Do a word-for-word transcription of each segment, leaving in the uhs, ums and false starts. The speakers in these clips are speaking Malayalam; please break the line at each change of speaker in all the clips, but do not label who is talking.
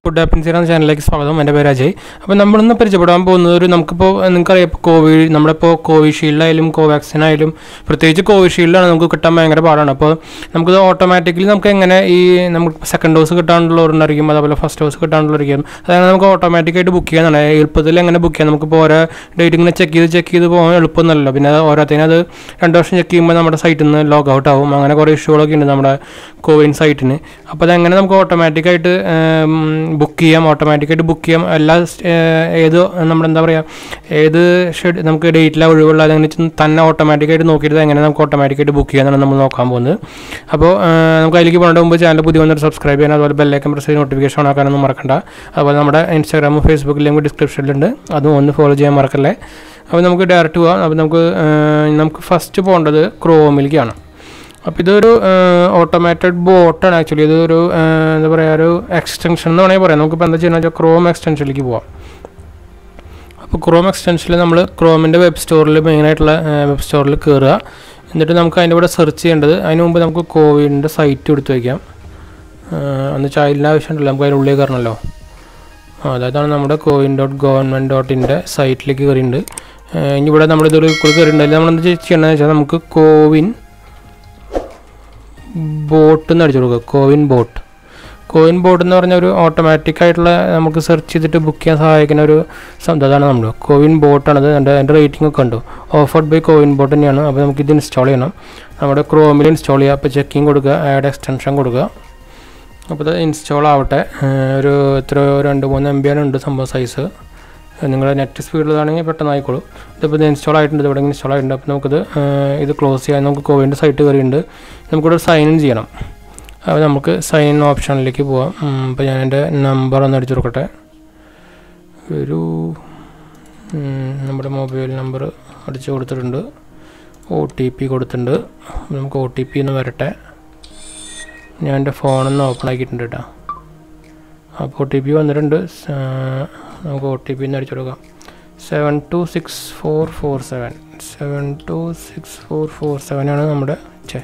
goodhappenshereajay ചാനലിലേക്ക് സ്വാഗതം. എൻ്റെ പേര് അജയ്. അപ്പോൾ നമ്മളിന്ന് പരിചയപ്പെടാൻ പോകുന്നത് ഒരു നമുക്കിപ്പോൾ നിങ്ങൾക്കറിയാം ഇപ്പോൾ കോവിഡ് നമ്മളിപ്പോൾ കോവിഷീൽഡ് ആയാലും കോവാക്സിൻ ആയാലും പ്രത്യേകിച്ച് കോവിഷീൽഡാണ് നമുക്ക് കിട്ടാൻ ഭയങ്കര പാടാണ്. അപ്പോൾ നമുക്കത് ഓട്ടോമാറ്റിക്കലി നമുക്ക് എങ്ങനെ ഈ നമുക്ക് സെക്കൻഡ് ഡോസ് കിട്ടാനുള്ളവരുണ്ടായിരിക്കും, അതുപോലെ ഫസ്റ്റ് ഡോസ് കിട്ടാനുള്ളവരിക്കും, അതായത് നമുക്ക് ഓട്ടോമാറ്റിക്കായിട്ട് ബുക്ക് ചെയ്യാനാണ്. എളുപ്പത്തിൽ എങ്ങനെ ബുക്ക് ചെയ്യാം? നമുക്കിപ്പോൾ ഓരോ ഡേറ്റ് ഇങ്ങനെ ചെക്ക് ചെയ്ത് ചെക്ക് ചെയ്ത് പോകാൻ എളുപ്പമൊന്നുമല്ലോ. പിന്നെ ഓരോത്തിനും അത് രണ്ട് വർഷം ചെക്ക് ചെയ്യുമ്പോൾ നമ്മുടെ സൈറ്റിൽ നിന്ന് ലോഗ് ഔട്ട് ആവും. അങ്ങനെ കുറേ ഇഷ്യൂകളൊക്കെ ഉണ്ട് നമ്മുടെ കോവിൻ സൈറ്റിന്. അപ്പോൾ അതെങ്ങനെ നമുക്ക് ഓട്ടോമാറ്റിക്കായിട്ട് ബുക്ക് ചെയ്യാം, ഓട്ടോമാറ്റിക്കായിട്ട് ബുക്ക് ചെയ്യാം. എല്ലാ ഏത് നമ്മുടെ എന്താ പറയുക ഏത് ഷെഡ് നമുക്ക് ഡേറ്റിലാണ് ഒഴിവുള്ള അതെങ്ങനെ തന്നെ ഓട്ടോമാറ്റിക്കായിട്ട് നോക്കിയിട്ട് എങ്ങനെ നമുക്ക് ഓട്ടോമാറ്റിക്കായിട്ട് ബുക്ക് ചെയ്യാനാണ് നമ്മൾ നോക്കാൻ പോകുന്നത്. അപ്പോൾ നമുക്ക് അതിലേക്ക് പോകേണ്ട മുമ്പ് ചാനൽ പുതിയ വന്നിട്ട് സബ്സ്ക്രൈബ് ചെയ്യാൻ, അതുപോലെ ബെല്ലൈക്കൺ പ്രസ് ചെയ്ത് നോട്ടിഫിക്കേഷൻ ഓൺ ആക്കാനൊന്നും മറക്കണ്ട. അതുപോലെ നമ്മുടെ ഇൻസ്റ്റാഗ്രാമും ഫേസ്ബുക്കിൽ ലിങ്ക് ഡിസ്ക്രിപ്ഷനിലുണ്ട്, അതും ഒന്ന് ഫോളോ ചെയ്യാൻ മറക്കല്ലേ. അപ്പോൾ നമുക്ക് ഡയറക്റ്റ് പോകാം. അപ്പോൾ നമുക്ക് നമുക്ക് ഫസ്റ്റ് പോകേണ്ടത് ക്രോമിലേക്കാണ്. അപ്പോൾ ഇതൊരു ഓട്ടോമാറ്റഡ് ബോട്ടാണ്. ആക്ച്വലി ഇതൊരു എന്താ പറയുക ഒരു എക്സ്റ്റൻഷൻ എന്ന് വേണമെങ്കിൽ പറയാം. നമുക്കിപ്പോൾ എന്താ ചെയ്യുന്നത് വെച്ചാൽ ക്രോം എക്സ്റ്റൻഷനിലേക്ക് പോവാം. അപ്പോൾ ക്രോം എക്സ്റ്റൻഷനിൽ നമ്മൾ ക്രോമിൻ്റെ വെബ് സ്റ്റോറിൽ മെയിനായിട്ടുള്ള വെബ് സ്റ്റോറിൽ കയറുക. എന്നിട്ട് നമുക്ക് അതിൻ്റെ കൂടെ സെർച്ച് ചെയ്യേണ്ടത്, അതിന് മുമ്പ് നമുക്ക് കോവിൻ്റെ സൈറ്റ് എടുത്ത് വയ്ക്കാം. അന്ന് ചൈൽഡിൻ്റെ ആവശ്യമുണ്ടല്ലോ, നമുക്ക് അതിൻ്റെ ഉള്ളിൽ കയറണമല്ലോ. അതായതാണ് നമ്മുടെ കോവിൻ ഡോട്ട് ഗവൺമെൻറ് ഡോട്ട് ഇൻ്റെ സൈറ്റിലേക്ക് കയറിയിട്ടുണ്ട്. ഇനി ഇവിടെ നമ്മളിതൊരു കയറിയിട്ടുണ്ട്. അതിൽ നമ്മളെന്ത് ചെയ്യണമെന്ന് വെച്ചാൽ നമുക്ക് കോവിൻ ബോട്ട് എന്ന് അടിച്ചു കൊടുക്കുക. കോവിൻ ബോട്ട് കോവിൻ ബോട്ട് എന്ന് പറഞ്ഞ ഒരു ഓട്ടോമാറ്റിക് ആയിട്ടുള്ള നമുക്ക് സെർച്ച് ചെയ്തിട്ട് ബുക്ക് ചെയ്യാൻ സഹായിക്കുന്ന ഒരു സംഭവമാണ് നമ്മൾ കോവിൻ ബോട്ടാണത്. എൻ്റെ എൻ്റെ റേറ്റിംഗ് ഒക്കെ ഉണ്ട്. ഓഫർഡ് ബൈ കോവിൻ ബോട്ട് തന്നെയാണ്. അപ്പോൾ നമുക്കിത് ഇൻസ്റ്റാൾ ചെയ്യണം. നമ്മുടെ ക്രോമിൽ ഇൻസ്റ്റാൾ ചെയ്യുക. അപ്പോൾ ചെക്കിങ് കൊടുക്കുക, ആഡ് എക്സ്റ്റൻഷൻ കൊടുക്കുക. അപ്പോൾ ഇത് ഇൻസ്റ്റാൾ ആവട്ടെ. ഒരു എത്ര രണ്ട് മൂന്ന് എം ബി ആണ് ഉണ്ട് സംഭവം സൈസ്. നിങ്ങളുടെ നെറ്റ് സ്പീഡിലാണെങ്കിൽ പെട്ടെന്ന് ആയിക്കോളൂ. ഇതിപ്പോൾ ഇത് ഇൻസ്റ്റാൾ ആയിട്ടുണ്ട്, ഇവിടെ ഇൻസ്റ്റാൾ ആയിട്ടുണ്ട്. അപ്പോൾ നമുക്കിത് ഇത് ക്ലോസ് ചെയ്യാൻ നമുക്ക് കോവിൻ്റെ സൈറ്റ് കയറിയുണ്ട്. നമുക്കിവിടെ സൈൻ ഇൻ ചെയ്യണം. അപ്പോൾ നമുക്ക് സൈൻ ഇൻ ഓപ്ഷനിലേക്ക് പോവാം. അപ്പോൾ ഞാൻ എൻ്റെ നമ്പർ ഒന്ന് അടിച്ചു കൊടുക്കട്ടെ. ഒരു നമ്മുടെ മൊബൈൽ നമ്പർ അടിച്ചു കൊടുത്തിട്ടുണ്ട്, ഒ ടി പി കൊടുത്തിട്ടുണ്ട്. നമുക്ക് ഒ ടി പി ഒന്ന് വരട്ടെ. ഞാൻ എൻ്റെ ഫോണൊന്ന് ഓപ്പൺ ആക്കിയിട്ടുണ്ട് കേട്ടോ. അപ്പോൾ ഒ ടി പി വന്നിട്ടുണ്ട്. നമുക്ക് ഒ ടി പി ഒന്ന് അടിച്ചു കൊടുക്കാം. Seven two six four four seven seven two six four four സെവനാണ് നമ്മുടെ ചേ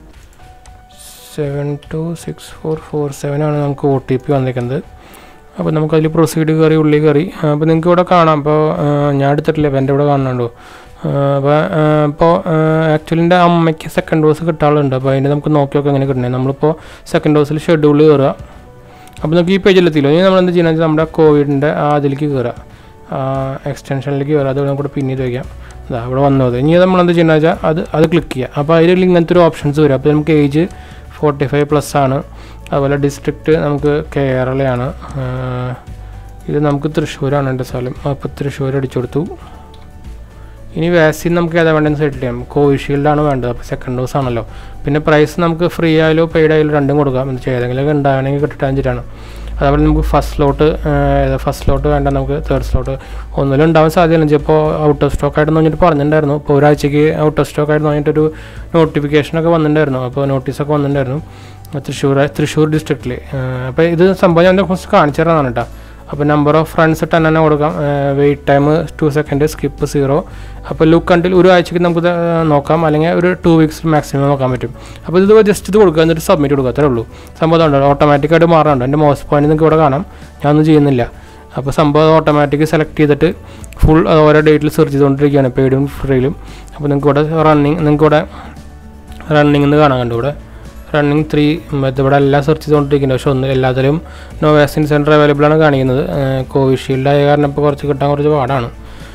seven two six four four സെവനാണ് നമുക്ക് ഒ ടി പി വന്നിരിക്കുന്നത്. അപ്പോൾ നമുക്കതിൽ പ്രൊസീഡ് കയറി ഉള്ളിൽ കയറി. അപ്പോൾ നിങ്ങൾക്ക് ഇവിടെ കാണാം. അപ്പോൾ ഞാൻ എടുത്തിട്ടില്ല, അപ്പോൾ എൻ്റെ ഇവിടെ കാണുന്നുണ്ടോ. അപ്പോൾ ഇപ്പോൾ ആക്ച്വലി എൻ്റെ അമ്മയ്ക്ക് സെക്കൻഡ് ഡോസ് കിട്ടാറുണ്ട്. അപ്പോൾ അതിൻ്റെ നമുക്ക് നോക്കി നോക്കാം എങ്ങനെ കിട്ടണേ. നമ്മളിപ്പോൾ സെക്കൻഡ് ഡോസിൽ ഷെഡ്യൂളിൽ കയറുക. അപ്പോൾ നമുക്ക് ഈ പേജിലെത്തിയില്ല. ഇനി നമ്മൾ എന്ത് ചെയ്യുന്നത് വെച്ചാൽ നമ്മുടെ കോവിഡിൻ്റെ അതിലേക്ക് കയറുക, എക്സ്റ്റൻഷനിലേക്ക് കയറുക. അത് നമുക്ക് പിൻ ചെയ്ത് വയ്ക്കാം. അതാ ഇവിടെ വന്നത്. ഇനി നമ്മളെന്ത് ചെയ്യുന്നത് വെച്ചാൽ അത് അത് ക്ലിക്ക് ചെയ്യുക. അപ്പോൾ അതിൽ ഇങ്ങനത്തെ ഒരു ഓപ്ഷൻസ് വരും. അപ്പോൾ നമുക്ക് ഏജ് ഫോർട്ടി ഫൈവ് പ്ലസ് ആണ്. അതുപോലെ ഡിസ്ട്രിക്റ്റ് നമുക്ക് കേരളയാണ്. ഇത് നമുക്ക് തൃശ്ശൂരാണ് എൻ്റെ സ്ഥലം. അപ്പോൾ തൃശ്ശൂർ അടിച്ചു കൊടുത്തു. ഇനി വാക്സിൻ നമുക്ക് ഏതാ വേണ്ടതെന്ന് സെറ്റ് ചെയ്യാം. കോവിഷീൽഡാണ് വേണ്ടത്. അപ്പോൾ സെക്കൻഡ് ഡോസ് ആണല്ലോ. പിന്നെ പ്രൈസ് നമുക്ക് ഫ്രീ ആയാലോ പെയ്ഡ് ആയാലോ രണ്ടും കൊടുക്കാം. എന്ന് വെച്ചാൽ ഏതെങ്കിലും ഉണ്ടാകണമെങ്കിൽ കിട്ടാൻ വെച്ചിട്ടാണ്. അതേപോലെ നമുക്ക് ഫസ്റ്റ് സ്ലോട്ട് ഫസ്റ്റ് സ്ലോട്ട് വേണ്ട, നമുക്ക് തേർഡ് സ്ലോട്ട് ഒന്നിലും ഉണ്ടാവാൻ സാധ്യതയില്ല. ചിലപ്പോൾ ഔട്ട് ഓഫ് സ്റ്റോക്ക് ആയിട്ട് പറഞ്ഞിട്ട് പറഞ്ഞിട്ടുണ്ടായിരുന്നു. ഇപ്പോൾ ഒരാഴ്ചയ്ക്ക് ഔട്ട് ഓഫ് സ്റ്റോക്ക് ആയിട്ട് പറഞ്ഞിട്ടൊരു നോട്ടിഫിക്കേഷനൊക്കെ വന്നിട്ടുണ്ടായിരുന്നു. അപ്പോൾ നോട്ടീസൊക്കെ വന്നിട്ടുണ്ടായിരുന്നു തൃശ്ശൂർ തൃശ്ശൂർ ഡിസ്ട്രിക്റ്റിൽ. അപ്പോൾ ഇത് സംഭവം ഞാൻ കുറച്ച് കാണിച്ചു തരാനാണ് കേട്ടോ. അപ്പോൾ നമ്പർ ഓഫ് ഫ്രണ്ട്സ് ടെൻ തന്നെ കൊടുക്കാം. Wait time two second, skip zero. അപ്പോൾ ലുക്ക് കണ്ടിൽ ഒരു ആഴ്ചയ്ക്ക് നമുക്ക് നോക്കാം, അല്ലെങ്കിൽ ഒരു ടു വീക്സ് മാക്സിമം നോക്കാൻ പറ്റും. അപ്പോൾ ഇത് ജസ്റ്റ് ഇത് കൊടുക്കുക, എന്നിട്ട് സബ്മിറ്റ് കൊടുക്കുക, അത്രേ ഉള്ളൂ. സംഭവം ഉണ്ടോ ഓട്ടോമാറ്റിക്കായിട്ട് മാറാറുണ്ട്. എൻ്റെ മൗസ് പോയിന്റ് നിങ്ങൾക്ക് ഇവിടെ കാണാം, ഞാനൊന്നും ചെയ്യുന്നില്ല. അപ്പോൾ സംഭവം ഓട്ടോമാറ്റിക് സെലക്ട് ചെയ്തിട്ട് ഫുൾ ഓരോ ഡേറ്റിൽ സെർച്ച് ചെയ്തുകൊണ്ടിരിക്കുകയാണ്, പെയ്ഡും ഫ്രീയിലും. അപ്പോൾ നിങ്ങൾക്ക് ഇവിടെ റണ്ണിങ് നിങ്ങൾക്ക് ഇവിടെ റണ്ണിങ് എന്ന് കാണാൻ കണ്ടു. ഇവിടെ റണ്ണിങ് ത്രീ ഇവിടെ എല്ലാം സെർച്ച് ചെയ്തുകൊണ്ടിരിക്കുന്നത്. പക്ഷേ ഒന്ന് എല്ലാത്തിലും നോ വാക്സിൻ സെൻറ്റർ അവൈലബിൾ ആണ് കാണിക്കുന്നത്. കോവിഷീൽഡ് ആയ കാരണം ഇപ്പോൾ കുറച്ച് കിട്ടാൻ കുറച്ച് പാടാണ്.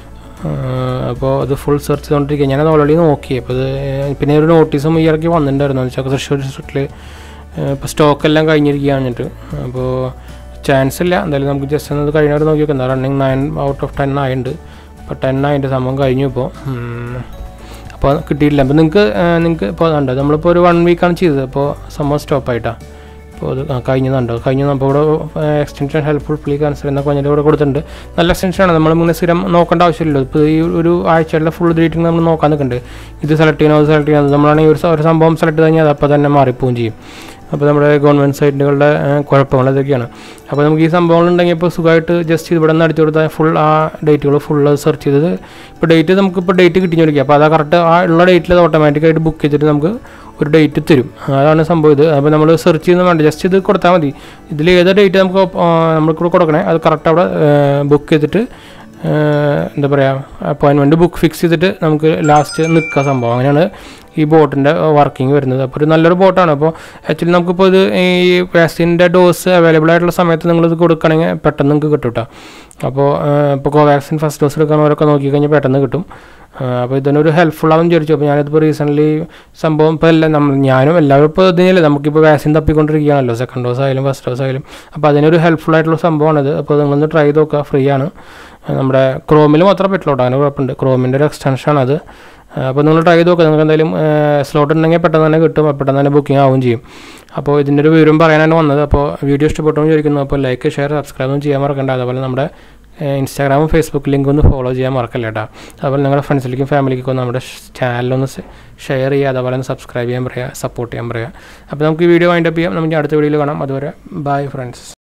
അപ്പോൾ അത് ഫുൾ സെർച്ച് ചെയ്തുകൊണ്ടിരിക്കുക. ഞാനത് ഓൾറെഡി നോക്കി. അപ്പോൾ ഇത് പിന്നെ ഒരു നോട്ടീസും ഈ ഇറക്കി വന്നിട്ടുണ്ടായിരുന്നു എന്ന് വെച്ചാൽ തൃശ്ശൂർ ഡിസ്ട്രിക്റ്റിൽ ഇപ്പോൾ സ്റ്റോക്കെല്ലാം കഴിഞ്ഞിരിക്കുകയാണ്. എന്നിട്ട് അപ്പോൾ ചാൻസ് ഇല്ല. എന്തായാലും നമുക്ക് ജസ്റ്റ് ഒന്ന് കഴിഞ്ഞവർ നോക്കി നോക്കാം. Running nine out of ten ആയിട്ടുണ്ട്. അപ്പോൾ ടെൻ ആയിട്ട് സംഭവം കഴിഞ്ഞു. ഇപ്പോൾ അപ്പോൾ കിട്ടിയിട്ടില്ല. അപ്പോൾ നിങ്ങൾക്ക് നിങ്ങൾക്ക് ഇപ്പോൾ ഉണ്ട് നമ്മളിപ്പോൾ ഒരു വൺ വീക്കാണ് ചെയ്തത്. അപ്പോൾ സംഭവം സ്റ്റോപ്പായിട്ടാണ്. അപ്പോൾ അത് കഴിഞ്ഞതുണ്ടോ കഴിഞ്ഞു. അപ്പോൾ ഇവിടെ എക്സ്റ്റൻഷൻ ഹെൽപ്ഫുൾ പ്ലീ ക്യാൻസൽ എന്നൊക്കെ പറഞ്ഞിട്ട് ഇവിടെ കൊടുത്തിട്ടുണ്ട്. നല്ല എക്സ്റ്റൻഷനാണ്. നമ്മൾ ഇങ്ങനെ സ്ഥിരം നോക്കേണ്ട ആവശ്യമില്ലല്ലോ. ഇപ്പോൾ ഈ ഒരു ആഴ്ചയുള്ള ഫുൾ റേറ്റിംഗ് നമ്മൾ നോക്കാൻ നിൽക്കുന്നുണ്ട്. ഇത് സെലക്ട് ചെയ്യണോ അത് സെലക്ട് ചെയ്യുന്നത് നമ്മളാണെങ്കിൽ ഒരു ഒരു സംഭവം സെലക്ട് ചെയ്ത് കഴിഞ്ഞാൽ അത് അപ്പോൾ തന്നെ മാറിപ്പോവുകയും ചെയ്യും. അപ്പോൾ നമ്മുടെ ഗവൺമെൻറ് സൈറ്റുകളുടെ കുഴപ്പങ്ങൾ ഇതൊക്കെയാണ്. അപ്പോൾ നമുക്ക് ഈ സംഭവങ്ങളുണ്ടെങ്കിൽ ഇപ്പോൾ സുഖമായിട്ട് ജസ്റ്റ് ഇവിടെ നിന്ന് അടിച്ചു കൊടുത്താൽ ഫുൾ ആ ഡേറ്റുകൾ ഫുൾ സെർച്ച് ചെയ്തത് ഇപ്പോൾ ഡേറ്റ് നമുക്കിപ്പോൾ ഡേറ്റ് കിട്ടിഞ്ഞു വിളിക്കുക. അപ്പോൾ അത് കറക്റ്റ് ആ ഉള്ള ഡേറ്റിൽ അത് ഓട്ടോമാറ്റിക്കായിട്ട് ബുക്ക് ചെയ്തിട്ട് നമുക്ക് ഒരു ഡേറ്റ് തരും. അതാണ് സംഭവം. ഇത് അപ്പോൾ നമ്മൾ സെർച്ച് ചെയ്യുന്ന വേണ്ട, ജസ്റ്റ് ഇത് കൊടുത്താൽ മതി. ഇതിൽ ഏത് ഡേറ്റ് നമുക്ക് നമ്മൾക്കിവിടെ കൊടുക്കണേ അത് കറക്റ്റ് അവിടെ ബുക്ക് ചെയ്തിട്ട് എന്താ പറയുക അപ്പോയിൻമെൻറ്റ് ബുക്ക് ഫിക്സ് ചെയ്തിട്ട് നമുക്ക് ലാസ്റ്റ് നിൽക്കുക സംഭവം. അങ്ങനെയാണ് ഈ ബോട്ടിൻ്റെ വർക്കിംഗ് വരുന്നത്. അപ്പോൾ ഒരു നല്ലൊരു ബോട്ടാണ്. അപ്പോൾ ആക്ച്വലി നമുക്കിപ്പോൾ ഇത് ഈ വാക്സിൻ്റെ ഡോസ് അവൈലബിൾ ആയിട്ടുള്ള സമയത്ത് നിങ്ങളിത് കൊടുക്കണമെങ്കിൽ പെട്ടെന്ന് നിങ്ങൾക്ക് കിട്ടും കേട്ടോ. അപ്പോൾ ഇപ്പോൾ കോവാക്സിൻ ഫസ്റ്റ് ഡോസ് എടുക്കുന്നവരൊക്കെ നോക്കിക്കഴിഞ്ഞാൽ പെട്ടെന്ന് കിട്ടും. അപ്പോൾ ഇതിനൊരു ഹെൽപ്ഫുൾ ആവും വിചാരിച്ചു. അപ്പോൾ ഞാനിതിപ്പോൾ റീസെൻ്റ്ലി സംഭവം ഇപ്പോൾ എല്ലാം നമ്മൾ ഞാനും എല്ലാവരും ഇപ്പോൾ ഇതിനല്ലേ നമുക്കിപ്പോൾ വാക്സിൻ തപ്പിക്കൊണ്ടിരിക്കുകയാണല്ലോ, സെക്കൻഡ് ഡോസ് ആയാലും ഫസ്റ്റ് ഡോസ് ആയാലും. അപ്പോൾ അതിനൊരു ഹെൽപ്ഫുൾ ആയിട്ടുള്ള സംഭവമാണിത്. അപ്പോൾ നിങ്ങളൊന്ന് ട്രൈ ചെയ്ത് നോക്കുക, ഫ്രീ ആണ്. നമ്മുടെ ക്രോമിൽ മാത്രമേ പറ്റുള്ളൂ കേട്ടോ, അങ്ങനെ കുഴപ്പമുണ്ട്. ക്രോമിൻ്റെ ഒരു എക്സ്റ്റൻഷനാണ് അത്. അപ്പോൾ നിങ്ങൾ ട്രൈ ചെയ്ത് നോക്കുക. നിങ്ങൾക്ക് എന്തായാലും സ്ലോട്ട് ഉണ്ടെങ്കിൽ പെട്ടെന്ന് തന്നെ കിട്ടും, പെട്ടെന്ന് തന്നെ ബുക്കിംഗ് ആവുകയും ചെയ്യും. അപ്പോൾ ഇതിൻ്റെ ഒരു വിവരം പറയാനാണ് വന്നത്. അപ്പോൾ വീഡിയോ ഇഷ്ടപ്പെട്ടു വിചാരിക്കുന്നു. അപ്പോൾ ലൈക്ക് ഷെയർ സബ്സ്ക്രൈബും ചെയ്യാൻ മറക്കണ്ട. അതുപോലെ നമ്മുടെ ഇൻസ്റ്റാഗ്രാമും ഫേസ്ബുക്ക് ലിങ്ക് ഒന്ന് ഫോളോ ചെയ്യാൻ മറക്കല്ല കേട്ടോ. അതുപോലെ നിങ്ങളുടെ ഫ്രണ്ട്സിലേക്കും ഫാമിലിക്കും ഒന്ന് നമ്മുടെ ചാനലൊന്ന് ഷെയർ ചെയ്യുക, അതുപോലെ ഒന്ന് സബ്സ്ക്രൈബ് ചെയ്യാൻ പറയുക, സപ്പോർട്ട് ചെയ്യാൻ പറയുക. അപ്പോൾ നമുക്ക് ഈ വീഡിയോ വൈൻഡപ്പ് ചെയ്യാം. നമുക്ക് അടുത്ത വീഡിയോയിൽ കാണാം. അതുവരെ ബൈ ഫ്രണ്ട്സ്.